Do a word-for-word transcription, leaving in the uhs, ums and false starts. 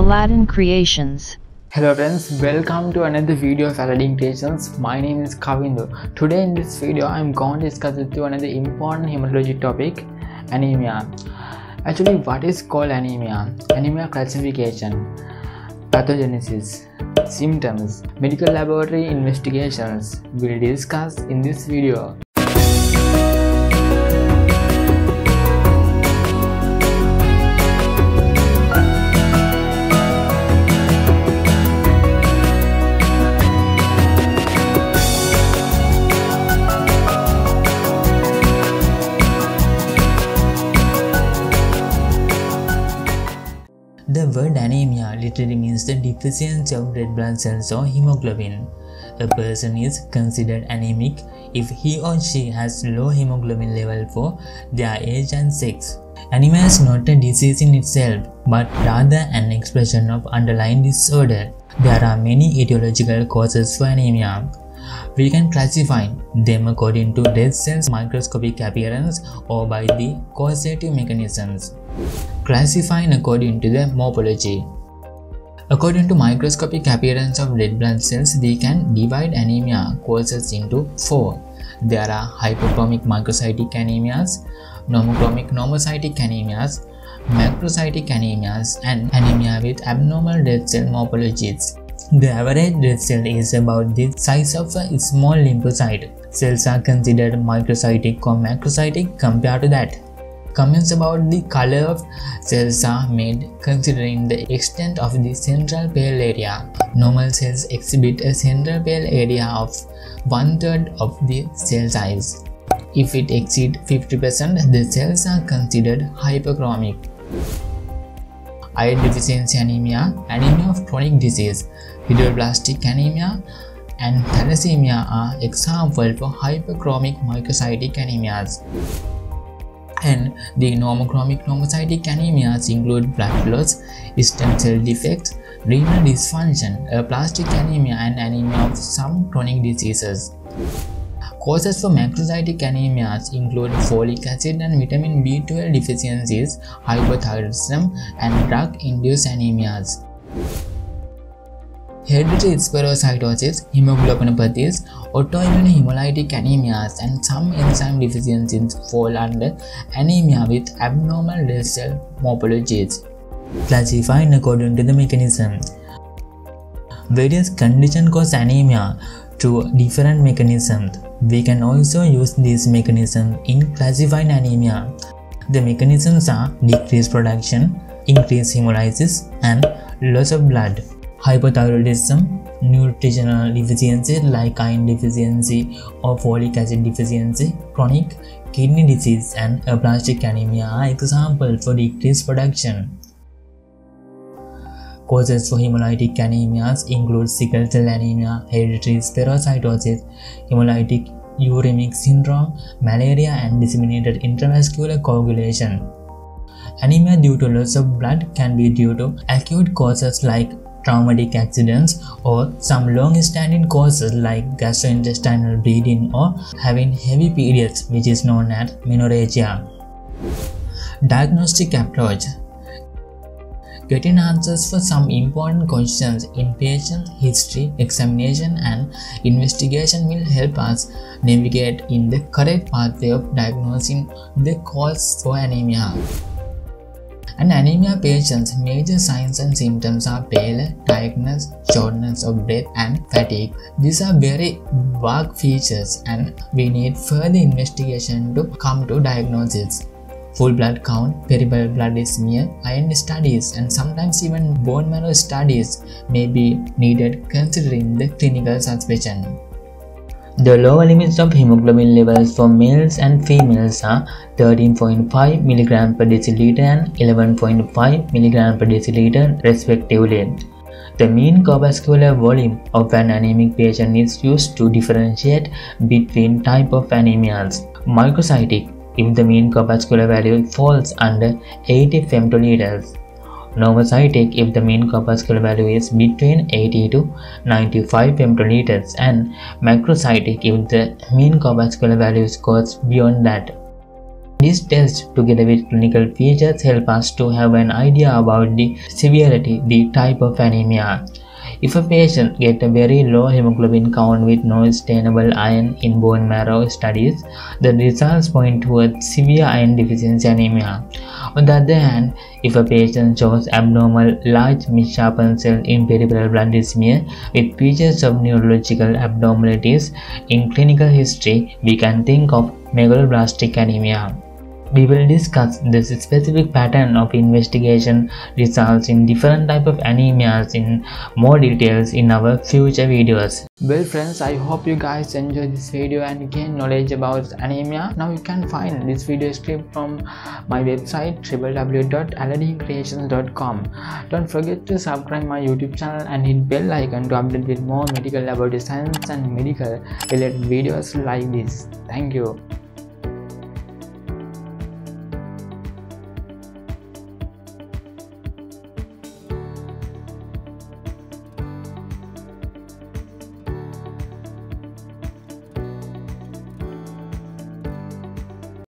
Aladdin Creations. Hello friends, welcome to another video of Aladdin Creations. My name is Kavindu. Today in this video I am going to discuss with you another important hematology topic, anemia. Actually, what is called anemia? Anemia classification, pathogenesis, symptoms, medical laboratory investigations we'll discuss in this video. The word anemia literally means the deficiency of red blood cells or hemoglobin. A person is considered anemic if he or she has low hemoglobin level for their age and sex. Anemia is not a disease in itself, but rather an expression of underlying disorder. There are many etiological causes for anemia. We can classify them according to red cells' microscopic appearance or by the causative mechanisms. Classifying according to the morphology. According to microscopic appearance of red blood cells, we can divide anemia causes into four. There are hypochromic microcytic anemias, normochromic normocytic anemias, macrocytic anemias, and anemia with abnormal red cell morphologies. The average red cell is about the size of a small lymphocyte. Cells are considered microcytic or macrocytic compared to that. Comments about the color of cells are made considering the extent of the central pale area. Normal cells exhibit a central pale area of one-third of the cell size. If it exceeds fifty percent, the cells are considered hyperchromic. Iron deficiency anemia, anemia of chronic disease, sideroblastic anemia, and thalassemia are examples for hyperchromic microcytic anemias. And the normochromic normocytic anemias include blood loss, stem cell defects, renal dysfunction, aplastic anemia, and anemia of some chronic diseases. Causes for macrocytic anemias include folic acid and vitamin B twelve deficiencies, hypothyroidism, and drug-induced anemias. Hereditary spherocytosis, hemoglobinopathies, autoimmune hemolytic anemias, and some enzyme deficiencies fall under anemia with abnormal red cell morphologies. Classified according to the mechanism. Various conditions cause anemia through different mechanisms. We can also use these mechanisms in classifying anemia. The mechanisms are decreased production, increased hemolysis, and loss of blood. Hypothyroidism, nutritional deficiency like iron deficiency or folic acid deficiency, chronic kidney disease, and aplastic anemia are examples for decreased production. Causes for hemolytic anemias include sickle cell anemia, hereditary spherocytosis, hemolytic uremic syndrome, malaria, and disseminated intravascular coagulation. Anemia due to loss of blood can be due to acute causes like traumatic accidents or some long-standing causes like gastrointestinal bleeding or having heavy periods, which is known as menorrhagia. Diagnostic approach. Getting answers for some important questions in patient history, examination, and investigation will help us navigate in the correct pathway of diagnosing the cause for anemia. An anemia patient's major signs and symptoms are pallor, tiredness, shortness of breath, and fatigue. These are very vague features and we need further investigation to come to diagnosis. Full blood count, peripheral blood smear, iron studies, and sometimes even bone marrow studies may be needed considering the clinical suspicion. The lower limits of hemoglobin levels for males and females are thirteen point five milligrams per deciliter and eleven point five milligrams per deciliter respectively. The mean corpuscular volume of an anemic patient is used to differentiate between type of anemias. Microcytic if the mean corpuscular value falls under eighty femtoliters. Normocytic if the mean corpuscular value is between eighty to ninety-five femtoliters, and macrocytic if the mean corpuscular value goes beyond that. These tests, together with clinical features, help us to have an idea about the severity, the type of anemia. If a patient gets a very low hemoglobin count with no stainable iron in bone marrow studies, the results point towards severe iron deficiency anemia. On the other hand, if a patient shows abnormal large misshapen cells in peripheral blood smear with features of neurological abnormalities in clinical history, we can think of megaloblastic anemia. We will discuss the specific pattern of investigation results in different types of anemias in more details in our future videos. Well friends, I hope you guys enjoyed this video and gain knowledge about anemia. Now you can find this video script from my website w w w dot aladdin creations dot com. Don't forget to subscribe my YouTube channel and hit bell icon to update with more medical laboratory science and medical related videos like this. Thank you.